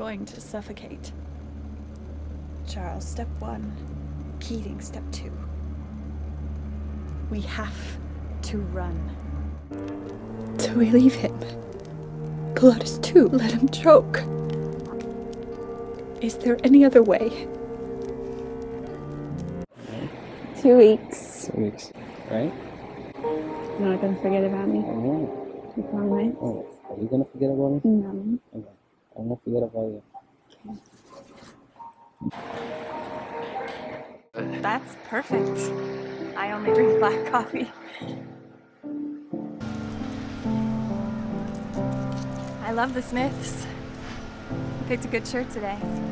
going to suffocate. Charles, step 1. Keating, step 2. We have to run. So we leave him. Blood is 2. Let him choke. Is there any other way? 2 weeks. 2 weeks, right? You're not gonna forget about me. I won't. You promise? Oh, are you gonna forget about me? No. Okay. I'm gonna forget about you. That's perfect. I only drink black coffee. I love the Smiths. You picked a good shirt today.